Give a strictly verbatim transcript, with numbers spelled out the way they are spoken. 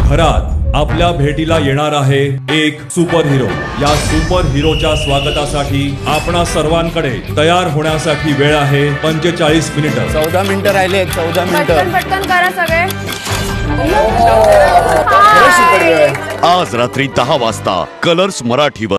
घरात आपल्या भेटीला येणार आहे एक सुपर हिरो। या सुपर हिरोच्या स्वागतासाठी आपणा सर्वांकडे तयार होण्यासाठी वेळ आहे पंचेचाळीस मिनिटं। चौदा मिनिटं राहिले, चौदा मिनिटं। पटकन पटकन करा सगळे। आज रात्री दहा वाजता कलर्स मराठीवर।